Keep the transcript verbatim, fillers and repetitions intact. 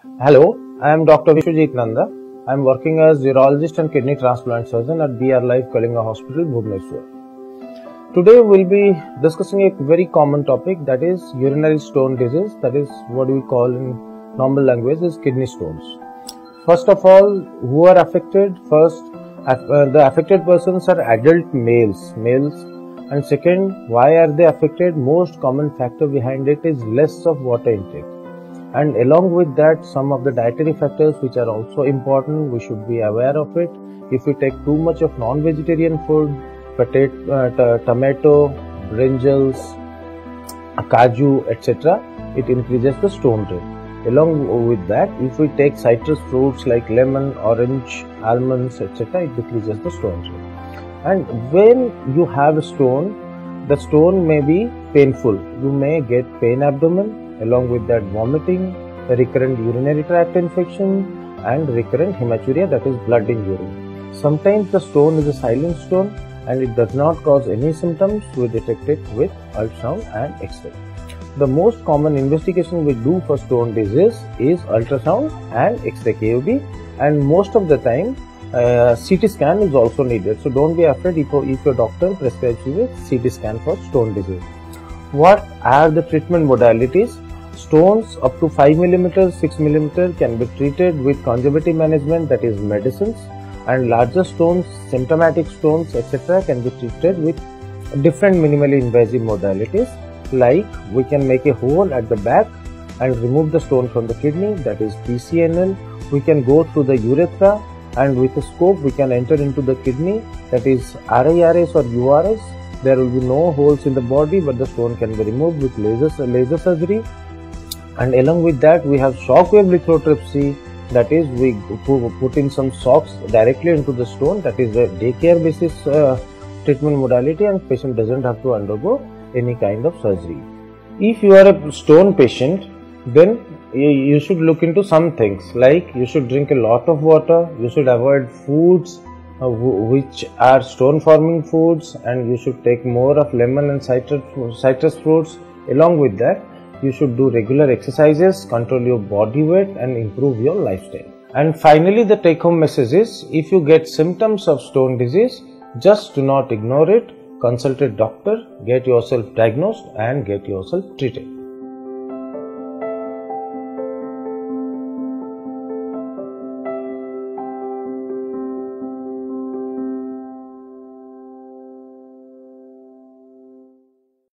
Hello, I am Doctor Biswajit Nanda. I am working as urologist and kidney transplant surgeon at B R Life Kalinga Hospital, Bhubaneswar. Today we will be discussing a very common topic, that is urinary stone disease, that is what we call in normal language is kidney stones. First of all, who are affected? First, uh, the affected persons are adult males, males. And second, why are they affected? Most common factor behind it is less of water intake. And along with that, some of the dietary factors which are also important, we should be aware of it. If we take too much of non-vegetarian food, potato, uh, tomato, brinjals, kaju, et cetera, it increases the stone rate. Along with that, if we take citrus fruits like lemon, orange, almonds, et cetera, it decreases the stone rate. And when you have a stone, the stone may be painful. You may get pain abdomen. Along with that, vomiting, recurrent urinary tract infection, and recurrent hematuria, that is blood in urine. Sometimes the stone is a silent stone and it does not cause any symptoms. We detect it with ultrasound and X-ray. The most common investigation we do for stone disease is ultrasound and X-ray K U B, and most of the time uh, C T scan is also needed. So don't be afraid if, if your doctor prescribes you a C T scan for stone disease. What are the treatment modalities? Stones up to five millimeters, six millimeters can be treated with conservative management, that is medicines, and larger stones, symptomatic stones, et cetera can be treated with different minimally invasive modalities, like we can make a hole at the back and remove the stone from the kidney, that is P C N L. We can go through the urethra and with a scope we can enter into the kidney, that is R I R S or U R S. There will be no holes in the body, but the stone can be removed with laser, laser surgery. And along with that, we have shockwave lithotripsy, that is we put in some shocks directly into the stone, that is a daycare basis uh, treatment modality, and patient doesn't have to undergo any kind of surgery. If you are a stone patient, then you should look into some things, like you should drink a lot of water, you should avoid foods uh, which are stone forming foods, and you should take more of lemon and citrus, citrus fruits. Along with that, you should do regular exercises, control your body weight, and improve your lifestyle. And finally, the take home message is, if you get symptoms of stone disease, just do not ignore it. Consult a doctor, get yourself diagnosed and get yourself treated.